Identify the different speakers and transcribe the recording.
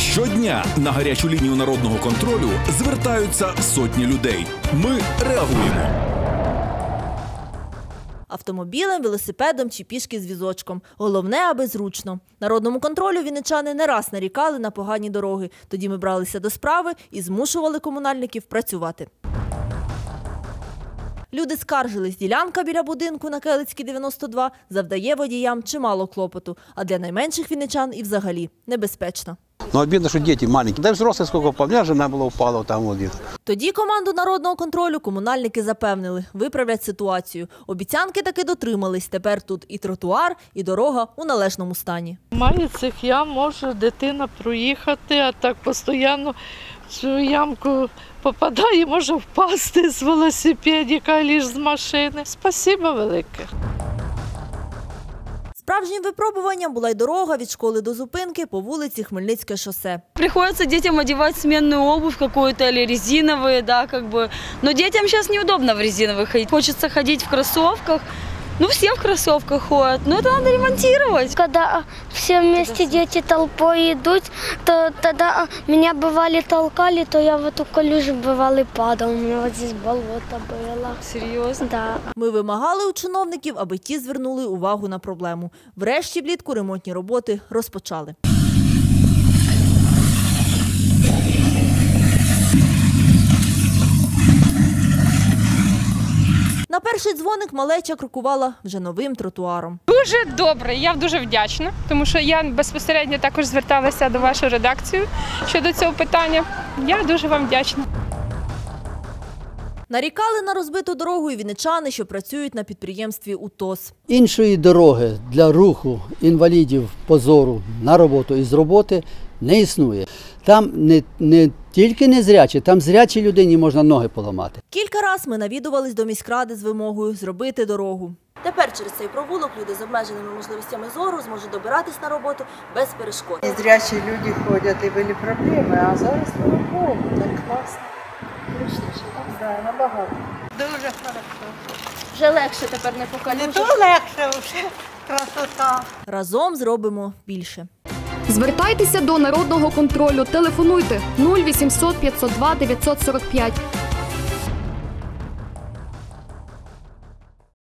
Speaker 1: Щодня на гарячу лінію народного контролю звертаються сотні людей. Ми реагуємо.
Speaker 2: Автомобілем, велосипедом чи пішки з візочком. Головне, аби зручно. Народному контролю вінничани не раз нарікали на погані дороги. Тоді ми бралися до справи і змушували комунальників працювати. Люди скаржились, ділянка біля будинку на Келицькій, 92, завдає водіям чимало клопоту, а для найменших вінничан і взагалі небезпечно.
Speaker 3: Ну, обидно, що діти маленькі. Да й взрослі скільки впав. У мене жена була впала там один.
Speaker 2: Тоді команду народного контролю комунальники запевнили, виправлять ситуацію. Обіцянки таки дотримались. Тепер тут і тротуар, і дорога у належному стані.
Speaker 4: Має цих ям, може дитина проїхати, а так постійно в цю ямку попадає, може впасти з велосипедика, або з машини. Спасибо велике.
Speaker 2: Справжнім випробуванням була й дорога від школи до зупинки по вулиці Хмельницьке шосе.
Speaker 5: Приходится детям одевать сменную обувь какую-то или резиновые, да, как бы. Но детям сейчас неудобно в резиновых ходить. Хочется ходить в кроссовках. Ну, все в кроссовках ходят, но это надо ремонтировать.
Speaker 6: Когда все вместе дети толпой идут, то тогда меня бывали толкали, то я в эту колюжу бывало падал. У меня вот здесь болото было.
Speaker 5: Серьезно?
Speaker 6: Да.
Speaker 2: Ми вимагали у чиновників, аби ті звернули увагу на проблему. Врешті влітку ремонтні роботи розпочали. На перший дзвоник малеча крокувала вже новим тротуаром.
Speaker 7: Дуже добре, я дуже вдячна, тому що я безпосередньо також зверталася до вашої редакції щодо цього питання. Я дуже вам вдячна.
Speaker 2: Нарікали на розбиту дорогу і вінничани, що працюють на підприємстві УТОС.
Speaker 8: Іншої дороги для руху інвалідів по зору на роботу і з роботи не існує. Там не тільки незрячі, там зрячій людині можна ноги поламати.
Speaker 2: Кілька разів ми навідувались до міськради з вимогою зробити дорогу. Тепер через цей провулок люди з обмеженими можливостями зору зможуть добиратись на роботу без перешкод.
Speaker 9: Незрячі люди ходять і були проблеми, а зараз, слава Богу, так класно.
Speaker 2: Зручніше, так?
Speaker 9: Да, набагато.
Speaker 6: Дуже хорошо.
Speaker 2: Вже легше тепер не по калюжах.
Speaker 9: Не то легше, вже красота.
Speaker 2: Разом зробимо більше.
Speaker 10: Звертайтеся до народного контролю. Телефонуйте 0800 502 945.